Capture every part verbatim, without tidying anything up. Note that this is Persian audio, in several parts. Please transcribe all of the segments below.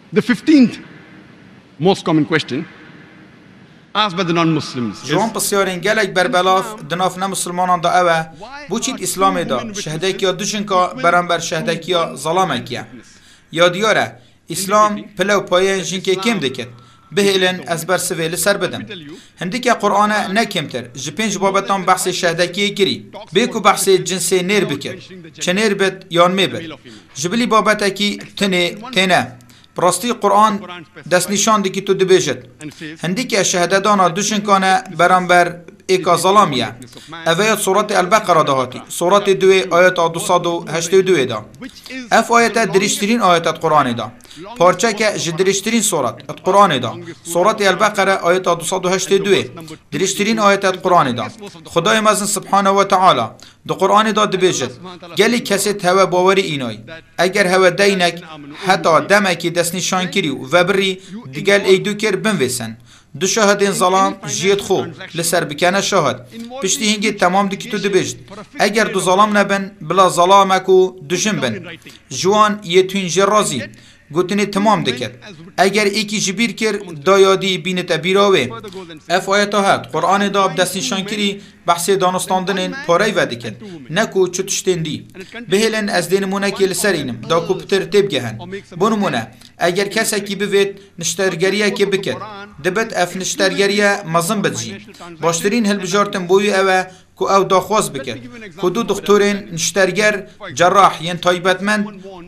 The fifteenth most common question asked by the non-Muslims is, جوان بسیارین گلک بربلاف دناف نمسلمانان دا اوه بوچید اسلام دا شهدکیا دوشنکا برانبر شهدکیا ظلامکیا یا دیاره اسلام پلو پایه جنکه کم دکت بهیلن از بر سویل سر بدم هندی که قرآن نکمتر جپنج بابتان بحث شهدکی گری بیکو بحث جنس نیر بکر چه نیر بد یان می بد جبلی بابتکی تنه تنه براستی قرآن دست نشان دی که تو دبیجد هندی که شهده دانا دوشن کانه برانبر ایکا ظلامیه اویت صورت البقره دهاتی صورت دوی آیت دوصد و هشتاد و دو دا اف آیت درشترین آیت قرآن دا پارچه که جدرشترین صورت قرآن دا صورت البقره آیت دوصد و هشتاد و دو درشترین آیت قرآن دا خدای مزن سبحانه و تعالی دو قرآن دا دبیجد گلی کسی هوا باوری اینای اگر هوا دینک حتی دمکی دست نشان کری و بری دیگل ایدو کر بنویسن دو شاهدین ظلام جیت خو لسر بکنه شاهد پشتی هنگی تمام دو کتو دبیجد اگر دو ظلام نبن بلا ظلامکو دوشن بن جوان یه توین جرازی گوتنی تمام دکت اگر ایکی جبیر کر دایادی بینت بیراوه اف آیتا هد قرآن دا بدست نشان کری بحث دانستاندنین پارای و دکت نکو چتشتین دی بهلن از دینمونه که لسرینم دا کو پتر تیب گهن بونمونه اگر کسی کی بوید نشترگریه که بکت دبت اف نشترگریه مزن بدجی باشترین هل بجارتن بوی اوه کو او داخواز بکت کو دو دکتورین نشترگر جراح ین تایبتمند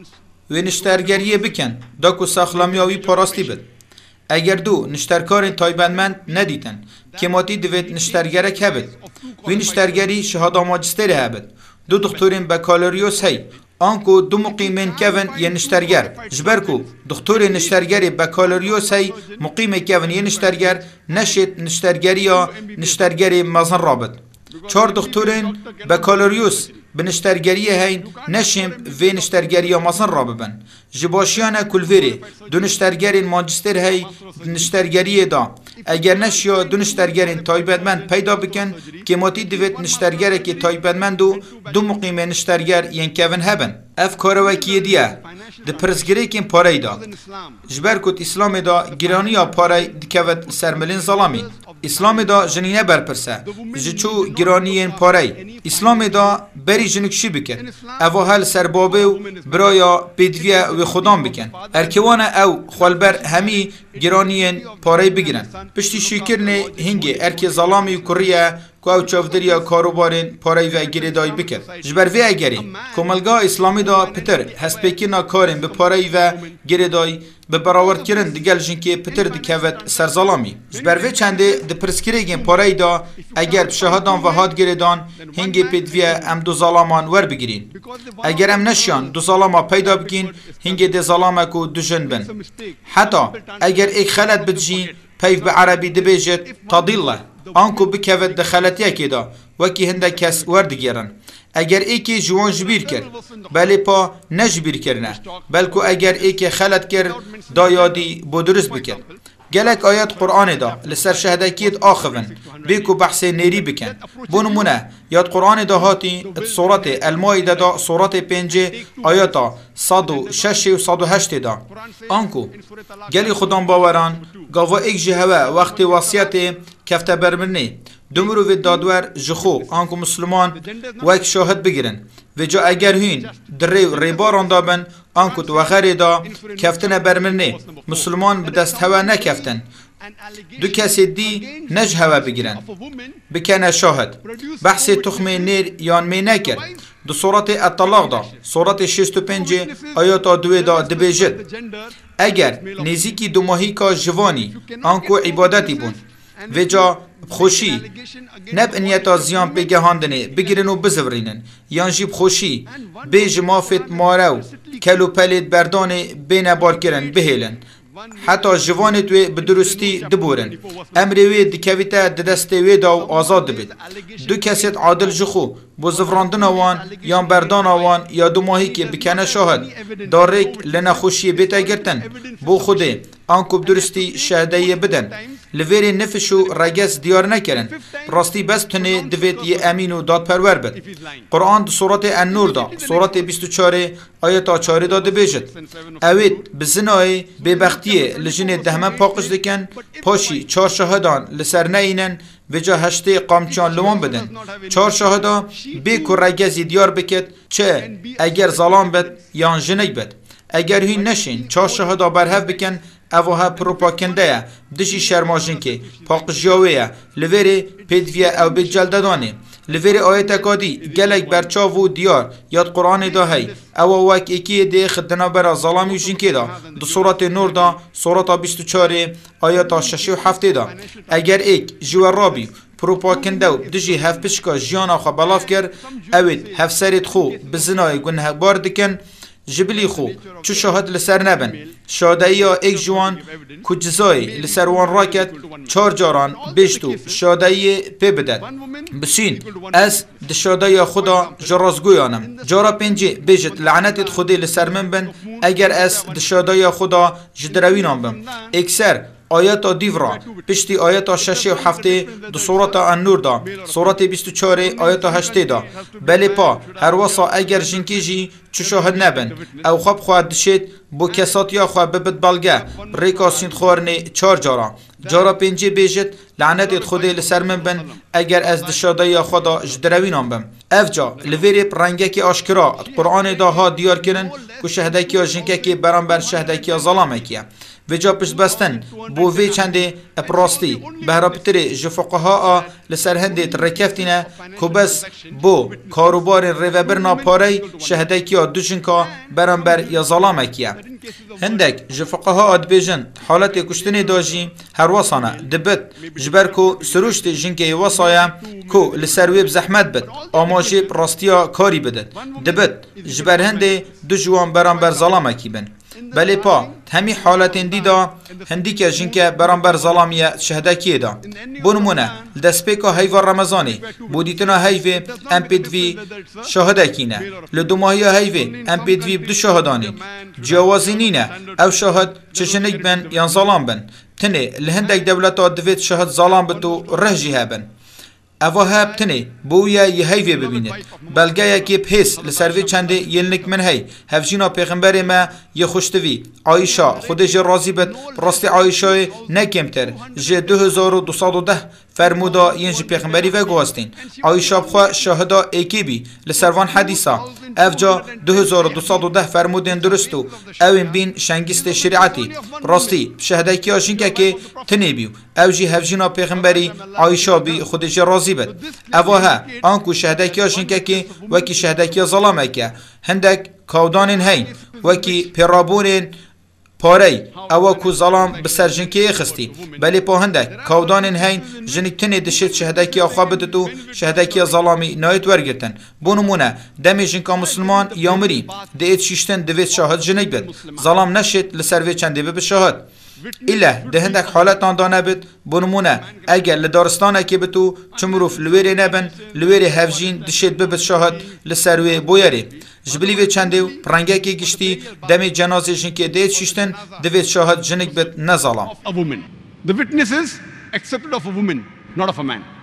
و نشترگریه بکن دا کو ساخلامیاوی پاراستی بد اگر دو نشترکارین تایبندمند ندیدن کماتی دوید نشترگره که بد و نشترگری شهادا ماجستری هبد دو دکتورین بکالریوس هی آنکو دو مقیمین کون یه نشترگر جبرکو دکتور نشترگری بکالریوس هی مقیم کون یه نشترگر نشید نشترگری یا نشترگری مزن رابط چهار دکتورین بکالریوس بنشترگری هین نشیم و نشترگری مازن را ببن جباشیان کلویری دو نشترگرین ماجستر هی نشترگری دا اگر نشیا دو نشترگرین تایبدمند پیدا بکن که ماتی دوید نشترگره که تایبدمند و دو مقیم نشترگر ین کون هبن اف کاروکی دیه ده پرسگری کن پاره دا جبر کت اسلام دا گرانی یا پاره دکوت سرملین ظلامی اسلام دا جنینه برپرسه جچو گرانی پاره اسلام دا بری جنکشی بکن او هل سربابه و برایا پیدویه و خودان بکن ارکوان او خالبر همی گرانی پاره بگیرن پشتی شکرنه هنگی ارک ظلامی و کریه که او چافدریا کاروبارین پاره و گیره دای بکن جبر وی اگری کمالگاه اسلامی دا پتر هست پیکینا کارین به پاره و گیره دای به براورد کرن دیگل جنکی پتر دکوت سرظلامی جبر وی چنده ده پرسکره گین پاره دا اگر شهادان و هاد گیره دان هنگی پیدویه ام دو ظلامان ور بگیرین اگر ام نشیان دو ظلاما پیدا بگین هنگی ده ظلامکو دو جن بن حتی اگر ایک خلط بدجی پیف به عربی دبیجت تضیله آنکو بکوت دخلتیه که دا وکی هنده کس ورد گیرن اگر ایکی جوان جبیر کرد بله پا نجبیر کرنه بلکو اگر ایکی خلط کرد دا یادی بودرست بکن گلک آیات قرآن دا لسر شهدکیت آخوون بیکو بحث نیری بکن بونمونه یاد قرآن دا هاتی صورت المائده دا صورت پنجه آیاتا صد و شش و صد و هشت دا آنکو گلی خودان باوران گاوا ایک جهوه وقت واسیت کفته برمرنه دمرو و دادور جخو آنکو مسلمان و ایک شاهد بگیرن و جا اگر هین دره ریباران دابن آنکو تو وخری دا کفتن برمرنه مسلمان به دست هوا نکفتن دو کسی دی نج هوا بگیرن بکنه شاهد بحث تخم نیر یان می نکر دو صورت الطلاق دا صورت شست و پنج آیات دو دا دبیجد اگر نزیکی دو ماهی که جوانی آنکو عبادتی بون و جا خوشی نب انیتا زیان بگهاندنه بگیرن و بزورینن یان جیب خوشی بیج مافت مارو کلو پلید بردان بین بار کرن بهیلن حتی جوان توی بدرستی دبورن امروی دکویتا ددسته دا و آزاد بید دو کسیت عادل جخو بو زفراندن آوان یا بردان آوان یا دو ماهی که بکنه شاهد دارک لنخوشی بیتا گرتن بو خوده آنکو درستی شهده بدن لویر نفش و رگس دیار نکرن راستی بس تنه دوید یه امین و داد پرور بد قرآن سورت النور دا سورت بیست و چهار آیتا چهار دا دبیجد اوید بزنای ببختیه لجن دهمه پاقش دکن پاشی چار شهدان لسر نینن و جا هشته قامچان لوان بدن چار شهدا بی که رگزی دیار بکد چه اگر ظلام بد یا جنگ بد اگر هی نشین چار شهدا برهف بکن اوها پروپاکنده دشی شرماجن که پاقجاوه لوری پیدویه او به جلددانه لوری آیت کادی گلک برچاو و دیار یاد قرآن دا هی او وک اکی دی خدنا برا ظلامی جنکی دا دو سورت نور دا سورت بیست و چهار آیت شش و هفت دا اگر ایک جوار رابی پروپاکنده و دجی هف پشکا جیانا خو بلاف کر اوید هف سرید خو بزنای گنه بار دکن جبلی خو چو شاهد لسر نبن شاده یا ایک جوان کجزای لسر وان راکت چار جاران بیشتو شاده پی بدد بسین از ده شاده یا خدا جرازگویانم جارا پنجی بیجت لعنتت خودی لسر من بن اگر از ده شاده یا خدا جدروینام بم اکسر آیات دیورا پشتی آیات شش و هفته دو سورت النور دا سورت بیست و چهار آیات هشت دا بله پا هر واسا اگر جنکی جی چو شاهد نبن او خواب خواهد دشید بو کسات یا خواه ببت بالگه ریکا سیند خوارنه چار جارا جارا پنجی بیجت لعنت خودی لسر من بن اگر از دشاده یا خدا جدروینام بم افجا لویری پرنگه که آشکرا قرآن دا ها دیار کنن که شهده کیا جنکه که برانبر شهده کیا ظلامه کیا و جا پشت بستن بو وی چنده اپراستی بهرابتر جفقها لسر هنده ترکفتینه که بس بو کاروبار ریوبرنا پاره شهده کیا دوشنکا برانبر یا ظلامه کیا هندک جفقها ادبیجن حالت کشتنی داجی هر واسانه دبت جبرکو سروشت جنکه واسایا کو لسر ویب زحمت بد آماجی راستیا کاری بدد دبت جبر هنده دو جوان برانبر ظلامه کی بن بله پا همی حالت دیدا هندی که جنکه برانبر ظلامیه شهده کیه دا بونمونه لدسپیکا هیو رمضانی بودیتنا هیو ام پی دوی شهده کینه لدوماهی هیو ام پی دوی بدو شهدانی جوازینینه او شهد چشنگ بن یا ظلام بن تنه لهندک دولتا دوید شهد ظلام بتو رهجی هبن اوه هب تنه بویا یه هیوی ببیند بلگه یکی پیس لسروی چنده یلنک من هی هفجینا پیغمبر ما یه خوشتوی عایشا خودش راضی بد راستی عایشای نکمتر جه دو هزار و دوصد و ده فرمودا ینج پیغمبری و گواستین عایشا بخوا شاهدا ایکی بی لسروان حدیثا افجا دو هزار و دوصد و ده فرمودین درستو اوین بین شنگست شریعتی راستی شهده کی آشین که که تنه بیو او جی هفجینا پیغمبری عایشا بی خودش راضی بد اوها آنکو شهده کی آشین که که وکی شهده کی ظلامه که هندک کودانین هین وکی پیرابونین پاره او کو ظلام بسر جنکی خستی بلی پا هندک کودانین هین جنک تنه دشت شهده کی آخوا بدتو شهده کی ظلامی نایت ورگرتن بونمونه دمی جنکا مسلمان یامری دیت شیشتن دوید شاهد جنک بد ظلام نشد لسروی چنده به شاهد ایله ده هندک حالت آندانه بد بونمونه اگر لدارستانه که بتو چمروف لویره نبن لویره هفجین دشت ببت شاهد لسروی بویره جبلی و چنده پرنگه که گشتی دمی جنازه جنکه دیت شیشتن دوید شاهد جنک بد نظالم. The witnesses accepted of a woman, not of a man.